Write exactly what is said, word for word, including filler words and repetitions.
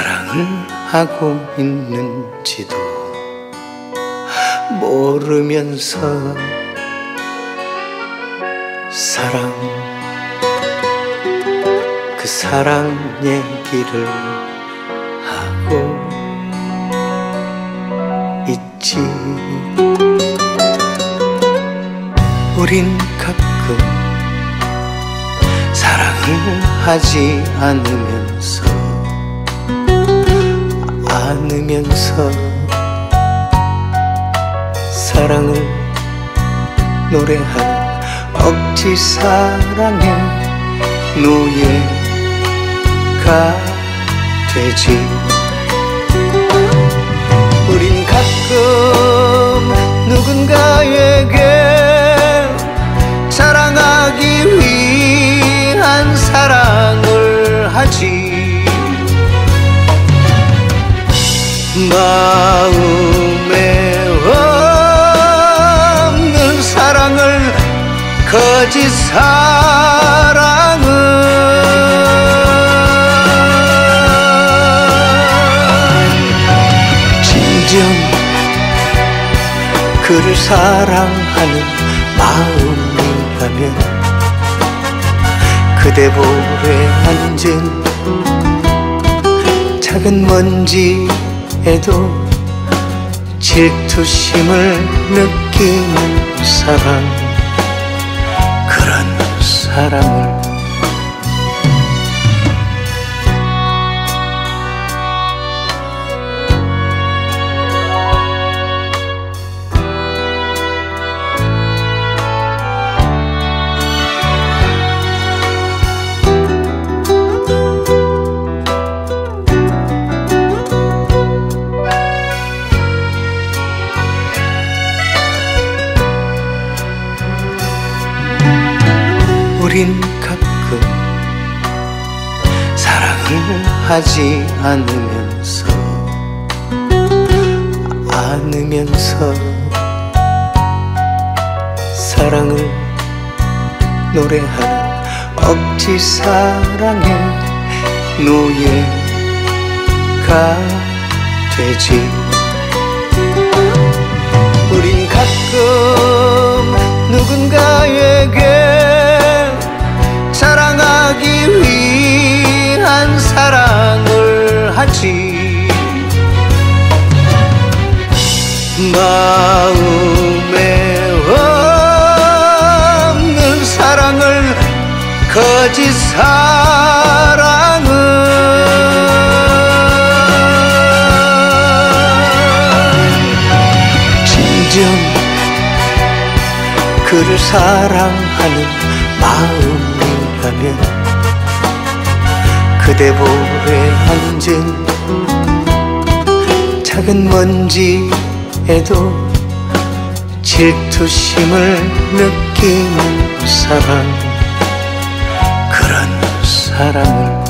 사랑을 하고 있는지도 모르면서 사랑, 그 사랑 얘기를 하고 있지. 우린 가끔 사랑을 하지 않으면서 않으면서 사랑을 노래하는 억지 사랑의 노예가 되지. 우린 가끔 누군가에게 사랑하기 위한 사랑을 하지. 마음에 없는 사랑을, 거짓 사랑을 진정 그를 사랑하는 마음이라면 그대 볼에 앉은 작은 먼지에도 질투심을 느끼는 사람, 그런 사람을 우린 가끔 사랑을 하지 않으면서 않으면서 사랑을 노래하는 억지 사랑의 노예가 되지. 우린 가끔 누군가에게 사랑하기 위한 사랑을 하지. 마음에 없는 사랑을, 거짓 사랑을 진정 그를 사랑하는 마음이라면 그대 볼에 앉은 작은 먼지에도 질투심을 느끼는 사람, 그런 사람을